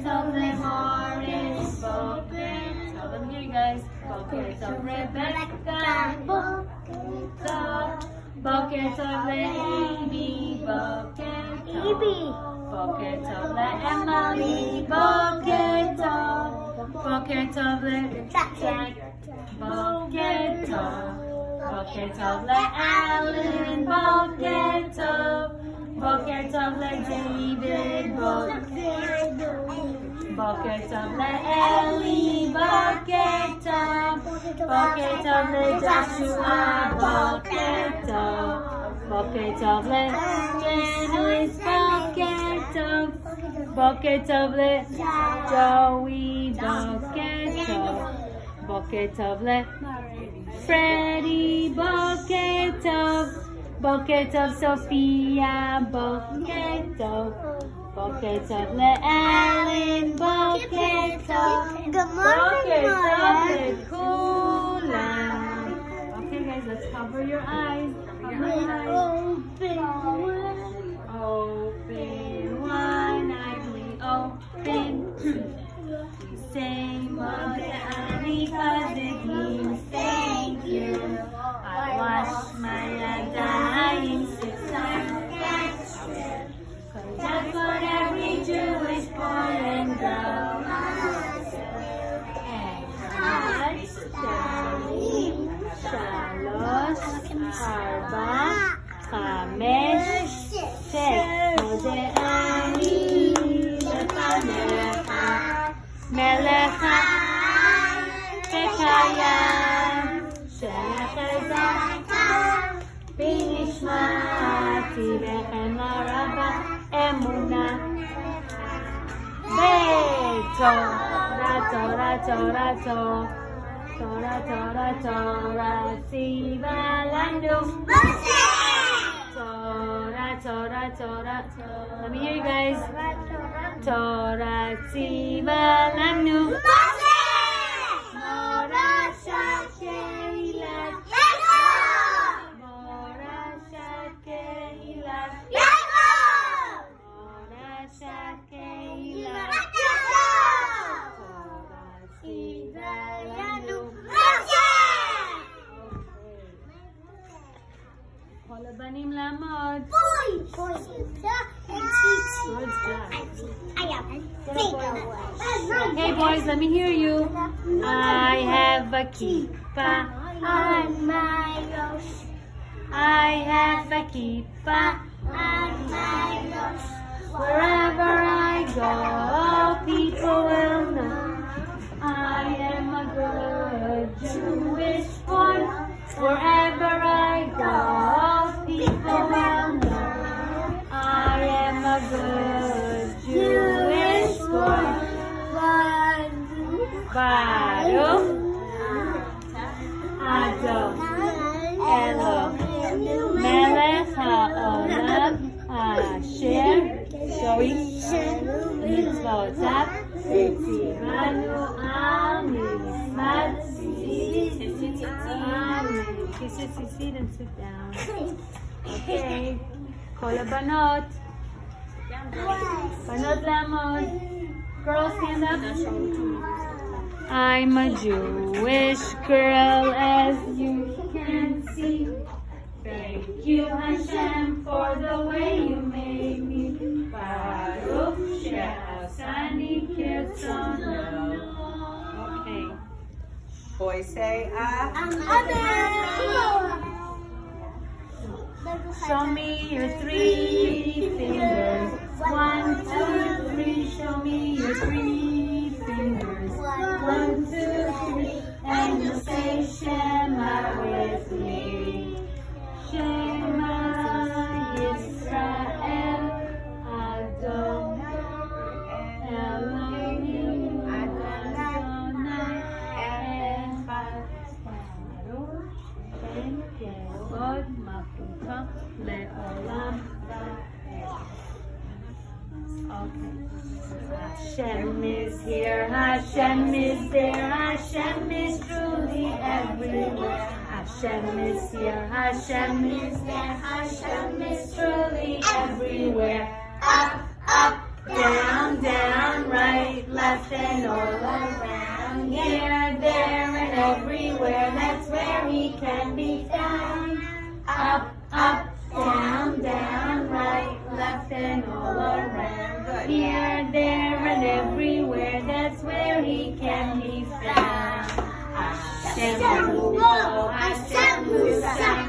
Tov LeMorris, Tov. Let me hear you guys. Boker Tov Rebecca, Boker Tov. Boker Tov LeEbi, Boker Tov. Boker Tov LeEmily, Boker Tov. Boker Tov LeJack, Boker Tov. Boker Tov LeAllen, Boker Tov. Boker Tov LeDavid, Boker Tov LeEli, Boker Tov. Boker Tov LeJoshua, Boker Tov. Boker Tov LeJanice, Boker Tov. Boker Tov LeJoey, Boker Tov. Boker Tov LeFreddie, Boker Tov. Boker Tov Sophia, Boker Tov. Boker Tov LeAllen, Boker Tov. Boker Tov LeKulam. Okay guys, let's cover your eyes. Open one eye, open. Say Mother Ani, 'cause it means thank you. I wash my dying 6 times. Cause that's what every Jewish boy and girl must do. And Shtarim, Shalosh, Arba, Chamesh, Shech. Mother Ani, Lefanecha, Melecha, Tekayam, Shechazaka, Binishmati, Lechem Araba, Emuna, Torah, Torah, Torah, Torah, Torah, Torah, Torah, Tziva Lanu, Torah, Torah, Torah, let me hear you guys. Torah, Tziva Lanu, Morashat Keilat, Morashat Keilat, Morashat Keilat, Torah, Tziva Lanu. כל הבנים לעמוד. Okay boys, let me hear you. I have a kippah on my rosh. I have a kippah on my rosh. Wherever I go, people will know I am a good Jewish boy. Wherever I go, people will know I am a good Jewish boy. Baruch Adon Elohim Melech HaOlam Asher Shoishim Mitzvotav V'tzivanu al Mizmad Kiss your seat and sit down. Okay. כל הבנות. בנות לעמוד. Girls stand up. I'm a Jewish girl, as you can see. Thank you, Hashem, for the way you made me. Baruch she'asani kirtzono. Okay. Boys say Show me your 3 fingers. 1, 2, 3. Show me your 3 fingers. 1, 2, 3. And you'll say Shema with me. Shema Yisrael Adonai Elohim Adonai Echad. Kevod Malkuto Le'olam. Okay. Hashem is here, Hashem is there, Hashem is truly everywhere. Hashem is here, Hashem is there, Hashem is truly everywhere. Up, up, down, down, right, he can be found. Up, up, down, down, right, left, and all around. Good. Here, there, and everywhere, that's where he can be found. Ashamu, Ashamu,